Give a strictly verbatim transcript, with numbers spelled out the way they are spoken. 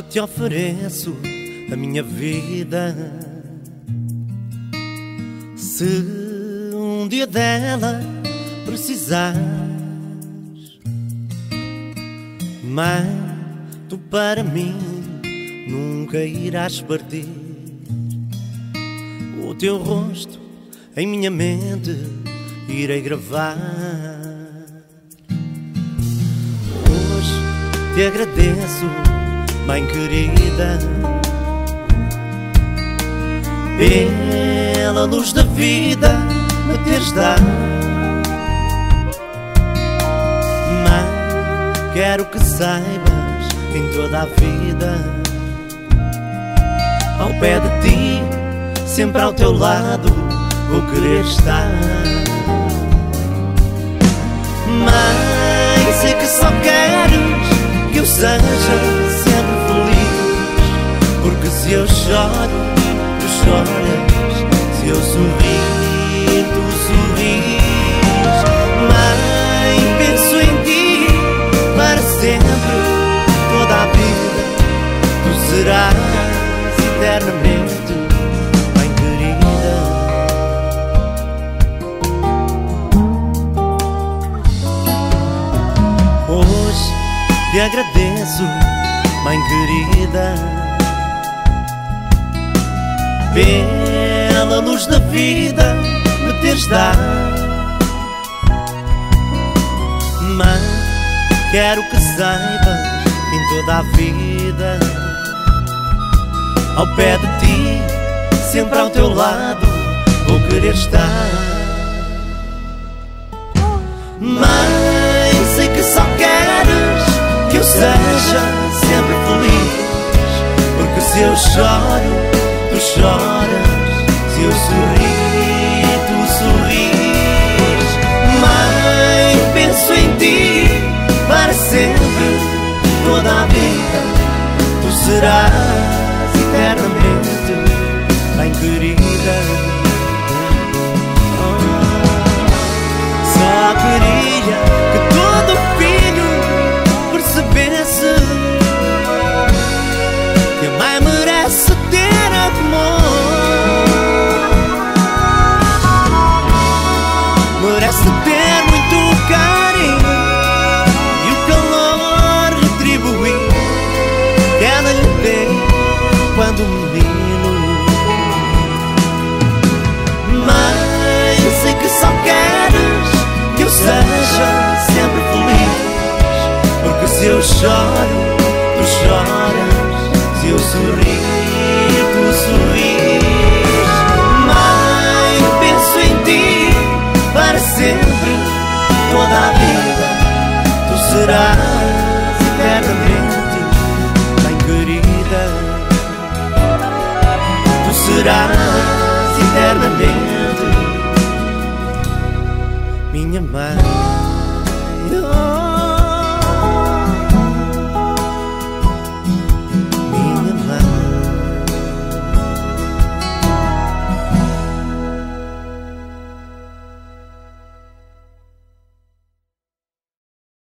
te ofereço a minha vida. Se um dia dela precisares, mãe, tu para mim nunca irás partir. O teu rosto em minha mente irei gravar. Hoje te agradeço, mãe querida, pela luz da vida me teres dado. Mãe, quero que saibas em toda a vida, ao pé de ti, sempre ao teu lado, vou querer estar. Mãe, sei que só queres que eu seja sempre feliz, porque se eu choro, tu choras, se eu sorrir, tu sorris. Mãe, penso em ti para sempre, toda a vida, tu serás eternamente, mãe querida. Hoje te agradeço, mãe querida, pela luz da vida me teres dado. Mãe, quero que saibas em toda a vida, ao pé de ti, sempre ao teu lado, vou querer estar. Mãe, sei que só queres que eu seja sempre feliz, porque se eu choro, tu choras, se eu sorrir, tu sorris. Mãe, penso em ti para sempre, toda a vida, tu serás eternamente, mãe querida. Oh, só queria que todo filho percebesse que a mãe merece ter amor, merece ter muito carinho e o calor retribuir que ela lhe deu quando menino. Mãe, sei que só queres que eu seja sempre feliz, porque se eu choro, tu choras, se eu sorrir, tu sorris. Mãe, penso em ti para sempre, toda a vida, tu serás eternamente, mãe querida, tu serás